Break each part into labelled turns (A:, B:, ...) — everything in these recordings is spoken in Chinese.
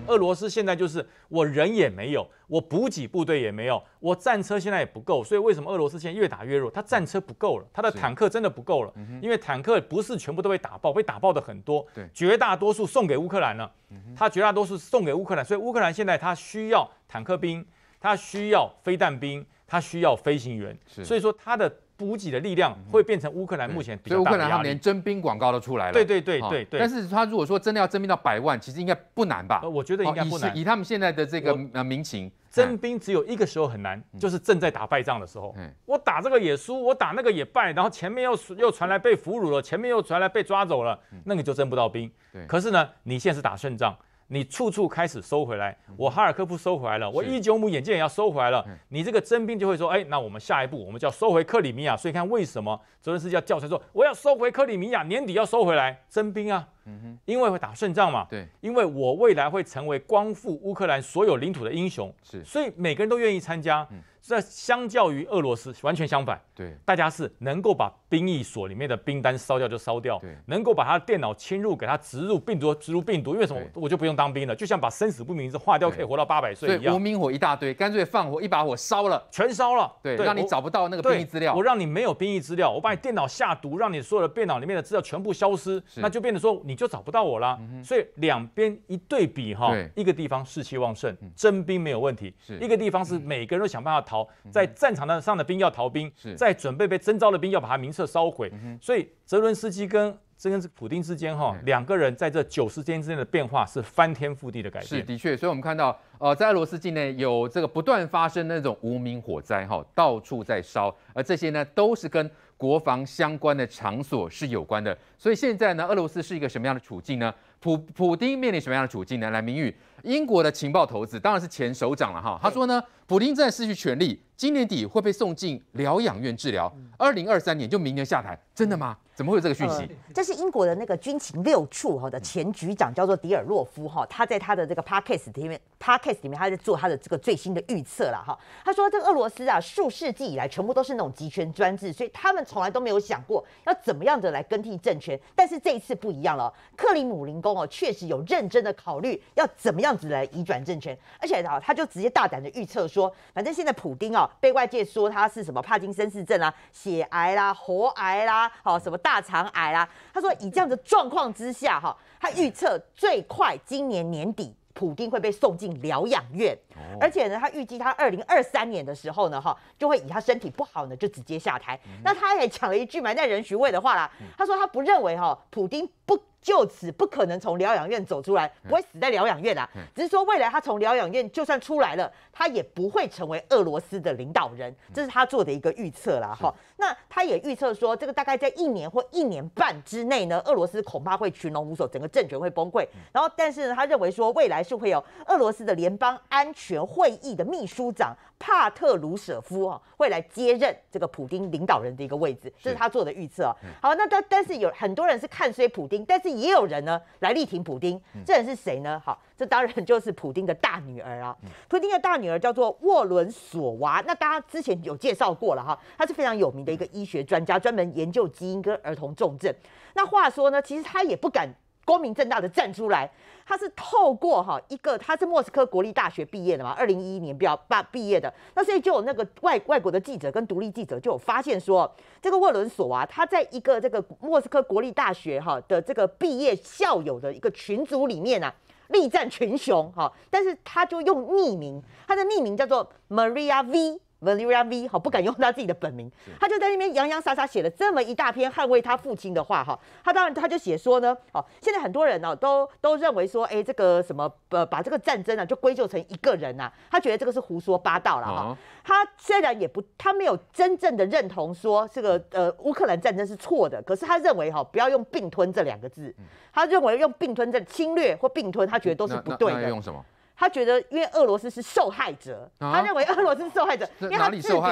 A: 俄罗斯现在就是我人也没有，我补给部队也没有，我战车现在也不够，所以为什么俄罗斯现在越打越弱？他战车不够了，他的坦克真的不够了，因为坦克不是全部都被打爆，被打爆的很多，绝大多数送给乌克兰了，他绝大多数送给乌克兰，所以乌克兰现在他需要坦克兵，他需要飞弹兵，他需要飞行员，所以说他的补给的力量会变成乌克兰目前比较大的压力。所以乌克兰
B: 他们连征兵广告都出来了。
A: 对。
B: 但是他如果说真的要征兵到100万，其实应该不难吧？
A: 我觉得应该不难。
B: 以他们现在的这个民情，
A: 征兵只有一个时候很难，就是正在打败仗的时候。我打这个也输，我打那个也败，然后前面又传来被俘虏了，前面又传来被抓走了，那个就征不到兵。可是呢，你现在是打胜仗。你处处开始收回来，我哈尔科夫收回来了，我伊久姆眼见也要收回来了，你这个征兵就会说，那我们下一步我们就要收回克里米亚。所以看为什么泽连斯基要叫出来说我要收回克里米亚，年底要收回来征兵啊，因为会打胜仗嘛，因为我未来会成为光复乌克兰所有领土的英雄，所以每个人都愿意参加。这相较于俄罗斯完全相反，大家是能够把兵役所里面的兵单烧掉就烧掉，能够把他的电脑侵入，给他植入病毒，因为什么我就不用当兵了，就像把生死不明字划掉可以活到800岁一样。
B: 所以无名火一大堆，干脆放火一把火烧了，
A: 全烧了，
B: 让你找不到那个兵役资料，
A: 我让你没有兵役资料，我把你电脑下毒，让你所有的电脑里面的资料全部消失，那就变成说你就找不到我啦。所以两边一对比一个地方士气旺盛，征兵没有问题，一个地方是每个人都想办法逃，在战场上的兵要逃兵，在准备被征召的兵要把他名册烧毁。所以泽伦斯基跟普丁之间两个人在这90天之间的变化是翻天覆地的改变。
B: 是的确，所以我们看到在俄罗斯境内有这个不断发生那种无名火灾到处在烧，而这些呢都是跟国防相关的场所是有关的。所以现在呢，俄罗斯是一个什么样的处境呢？普丁面临什么样的处境呢？来，明宇，英国的情报头子当然是前首长了他说呢，普丁正在失去权力，今年底会被送进疗养院治疗，2023年就明年下台，真的吗？怎么会有这个讯息？
C: 这是英国的那个军情6处的前局长，叫做迪尔洛夫他在他的这个 podcast 里面，他在做他的这个最新的预测了他说这个俄罗斯数世纪以来全部都是那种集权专制，所以他们从来都没有想过要怎么样的来更替政权。但是这一次不一样了，克里姆林宫确实有认真的考虑要怎么样子来移转政权，而且他就直接大胆的预测说，反正现在普丁被外界说他是什么帕金森氏症血癌啦、喉癌啦、什么大肠癌啦，他说以这样的状况之下他预测最快今年年底普丁会被送进疗养院，而且呢，他预计他2023年的时候呢，就会以他身体不好呢，就直接下台。那他也讲了一句埋在人徐味的话啦，他说他不认为普丁就此不可能从疗养院走出来，不会死在疗养院啦。只是说未来他从疗养院就算出来了，他也不会成为俄罗斯的领导人，这是他做的一个预测啦。那他也预测说，这个大概在1年或1年半之内呢，俄罗斯恐怕会群龙无首，整个政权会崩溃。然后，但是呢，他认为说未来是会有俄罗斯的联邦安全会议的秘书长帕特鲁舍夫会来接任这个普丁领导人的一个位置，这是他做的预测。好，那但是有很多人是看衰普丁，但是也有人呢来力挺普丁。这人是谁呢？好，这当然就是普丁的大女儿普丁的大女儿叫做沃伦索娃，那大家之前有介绍过了她是非常有名的一个医学专家，专门研究基因跟儿童重症。那话说呢，其实他也不敢光明正大的站出来，他是透过他是莫斯科国立大学毕业的嘛，2011年毕业的，那所以就有那个外国的记者跟独立记者就有发现说，这个沃伦索娃他在一个这个莫斯科国立大学的这个毕业校友的一个群组里面力战群雄但是他就用匿名，他的匿名叫做 Maria V，不敢用他自己的本名，他就在那边洋洋洒洒写了这么一大篇捍卫他父亲的话他就写说呢，现在很多人都认为说，这个什么把这个战争就归咎成一个人他觉得这个是胡说八道了他虽然他没有真正的认同说这个乌克兰战争是错的，可是他认为不要用并吞这2个字，他认为用并吞这侵略或并吞，他觉得都是不对的。
B: 那用什么？
C: 他觉得，因为俄罗斯是受害者，他认为俄罗斯是受害者，因为他
B: 哪里受害？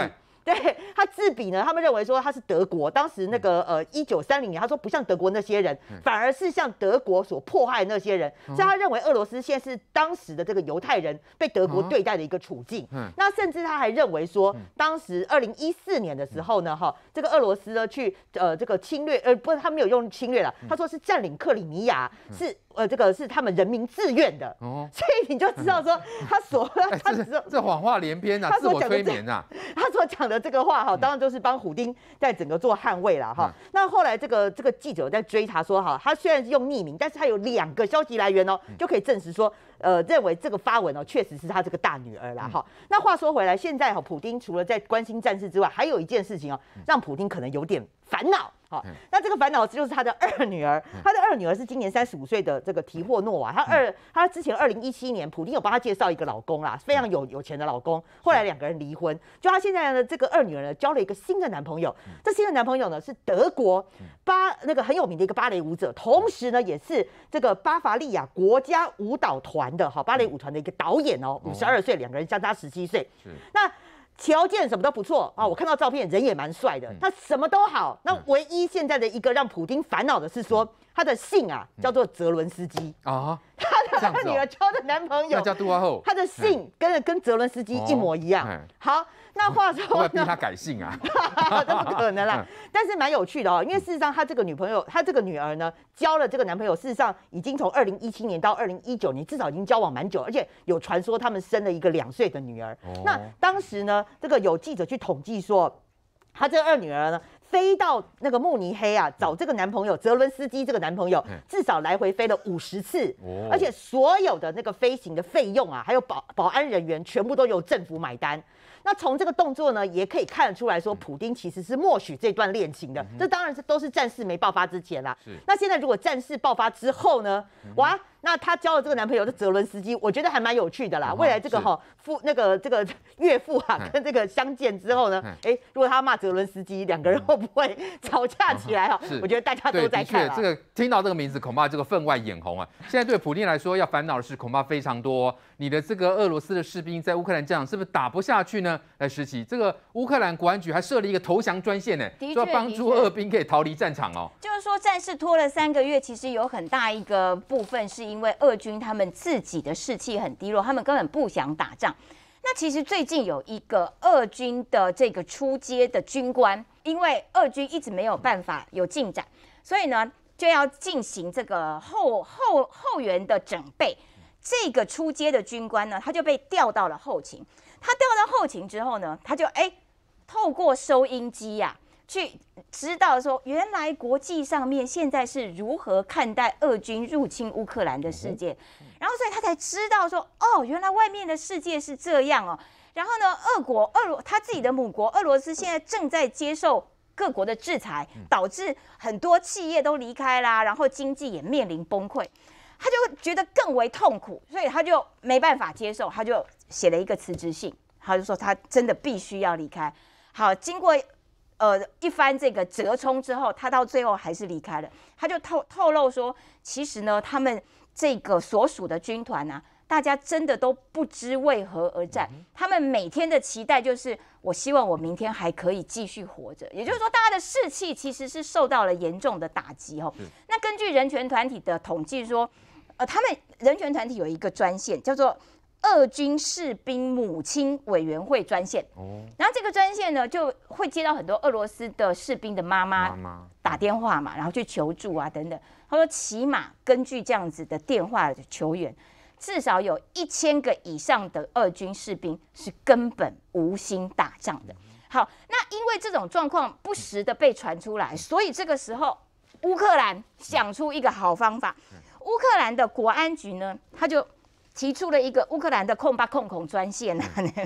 C: 对他自比呢，他们认为说他是德国，当时那个1930年，他说不像德国那些人，反而是像德国所迫害那些人，所以他认为俄罗斯现在是当时的这个犹太人被德国对待的一个处境。那甚至他还认为说，当时2014年的时候呢，这个俄罗斯呢去这个侵略，不是他没有用侵略了，他说是占领克里米亚，是这个是他们人民自愿的。所以你就知道说他
B: 这谎话连篇啊，自我催眠啊。
C: 他所讲的这个话当然就是帮虎丁在整个做捍卫了那后来这个记者在追查说他虽然是用匿名，但是他有2个消息来源就可以证实说认为这个发文确实是他这个大女儿啦那话说回来，现在普丁除了在关心战事之外，还有一件事情让普丁可能有点烦恼。那这个烦恼就是他的2女儿，他的2女儿是今年35岁的这个提霍诺娃，他之前2017年普丁有帮他介绍一个老公啦，非常有钱的老公，后来2个人离婚，就他现在的这个2女儿呢交了一个新的男朋友，这新的男朋友呢是德国那个很有名的一个芭蕾舞者，同时呢也是这个巴伐利亚国家舞蹈团的芭蕾舞团的一个导演52岁，2个人相差17岁，那条件什么都不错我看到照片人也蛮帅的，他什么都好。那唯一现在的一个让普丁烦恼的是说，他的姓叫做泽伦斯基他的2女儿交的男朋友
B: 叫杜阿后，
C: 他的姓跟泽伦斯基一模一样。好，那话说，
B: 我要逼他改姓啊，
C: 这不可能啦。但是蛮有趣的因为事实上他这个女儿呢，交了这个男朋友，事实上已经从2017年到2019年，至少已经交往蛮久，而且有传说他们生了一个2岁的女儿。那当时呢，这个有记者去统计说，他这2女儿呢，飞到那个慕尼黑找这个男朋友泽伦斯基这个男朋友，至少来回飞了50次，而且所有的那个飞行的费用还有保安人员全部都由政府买单。那从这个动作呢，也可以看得出来说，普丁其实是默许这段恋情的。这当然都是战事没爆发之前啦。那现在如果战事爆发之后呢？哇，那他交了这个男朋友的泽伦斯基，我觉得还蛮有趣的啦。未来这个这个岳父跟这个相见之后呢，如果他骂泽伦斯基，2个人会不会吵架起来我觉得大家都在看。
B: 这个听到这个名字，恐怕这个分外眼红现在对普丁来说，要烦恼的事恐怕非常多你的这个俄罗斯的士兵在乌克兰战场是不是打不下去呢？来，时齐，这个乌克兰国安局还设了一个投降专线呢，说要帮助俄兵可以逃离战场
D: 就是说，战事拖了3个月，其实有很大一个部分是因为俄军他们自己的士气很低落，他们根本不想打仗。那其实最近有一个俄军的这个出街的军官，因为俄军一直没有办法有进展，所以呢就要进行这个后援的整备。这个出街的军官呢，他就被调到了后勤。他调到后勤之后呢，他就透过收音机去知道说，原来国际上面现在是如何看待俄军入侵乌克兰的事件，然后所以他才知道说，原来外面的世界是这样然后呢，他自己的母国俄罗斯现在正在接受各国的制裁，导致很多企业都离开啦，然后经济也面临崩溃。他就觉得更为痛苦，所以他就没办法接受，他就写了一个辞职信，他就说他真的必须要离开。好，经过一番这个折冲之后，他到最后还是离开了。他就透露说，其实呢，他们这个所属的军团大家真的都不知为何而战，他们每天的期待就是我希望我明天还可以继续活着，也就是说大家的士气其实是受到了严重的打击那根据人权团体的统计说，他们人权团体有一个专线叫做俄军士兵母亲委员会专线，然后这个专线呢就会接到很多俄罗斯的士兵的妈妈打电话嘛，然后去求助等等。他说起码根据这样子的电话的求援，至少有1000个以上的俄军士兵是根本无心打仗的。好，那因为这种状况不时的被传出来，所以这个时候乌克兰想出一个好方法。乌克兰的国安局呢，他就提出了一个乌克兰的0800专线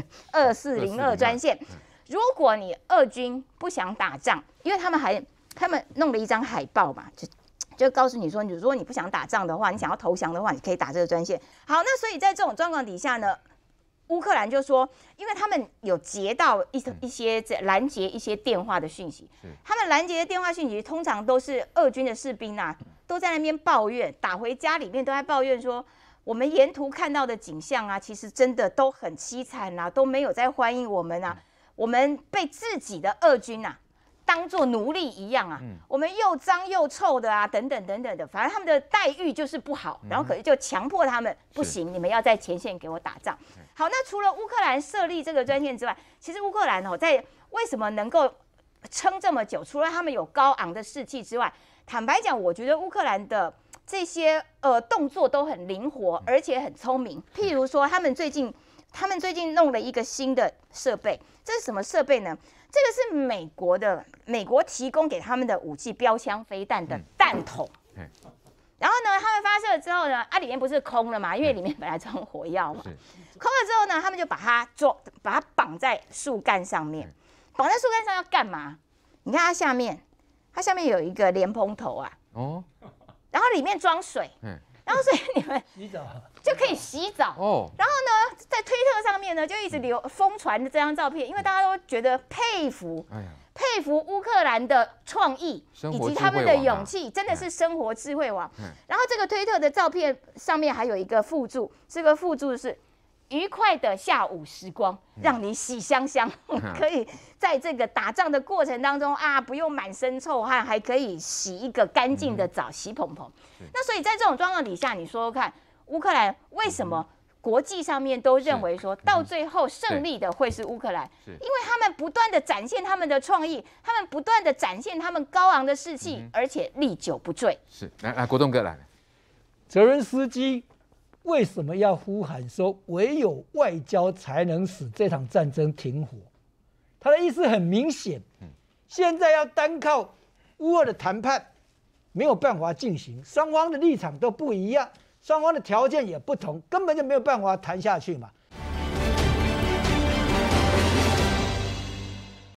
D: 2402专线。如果你俄军不想打仗，因为他们弄了一张海报嘛，就告诉你说，如果你不想打仗的话，你想要投降的话，你可以打这个专线。好，那所以在这种状况底下呢，乌克兰就说，因为他们有截到一些拦截一些电话的讯息，他们拦截的电话讯息通常都是俄军的士兵都在那边抱怨，打回家里面都在抱怨说，我们沿途看到的景象其实真的都很凄惨都没有在欢迎我们我们被自己的俄军啊当做奴隶一样啊，我们又脏又臭的啊，等等等等的，反正他们的待遇就是不好，然后可是就强迫他们不行，你们要在前线给我打仗。好，那除了乌克兰设立这个专线之外，其实乌克兰在为什么能够撑这么久？除了他们有高昂的士气之外，坦白讲，我觉得乌克兰的这些动作都很灵活，而且很聪明。譬如说，他们最近弄了一个新的设备，这是什么设备呢？这个是美国提供给他们的武器标枪飞弹的弹筒。然后呢，他们发射之后呢，里面不是空了嘛？因为里面本来装火药嘛。空了之后呢，他们就把它绑在树干上面。绑在树干上要干嘛？你看它下面有一个莲蓬头啊。哦。然后里面装水。然后所以你们洗澡就可以洗澡哦。然后呢，在推特上面呢，就一直疯传这张照片，因为大家都觉得佩服乌克兰的创意以及他们的勇气，真的是生活智慧王。然后这个推特的照片上面还有一个附注，这个附注是愉快的下午时光，让你喜香香，可以在这个打仗的过程当中啊，不用满身臭汗，还可以洗一个干净的澡，洗蓬蓬。那所以在这种状况底下，你说说看，乌克兰为什么国际上面都认为说到最后胜利的会是乌克兰？因为他们不断的展现他们的创意，他们不断的展现他们高昂的士气，而且历久不坠。
B: 是，来国栋哥来，
E: 泽伦斯基为什么要呼喊说唯有外交才能使这场战争停火？他的意思很明显，现在要单靠乌俄的谈判没有办法进行，双方的立场都不一样，双方的条件也不同，根本就没有办法谈下去嘛。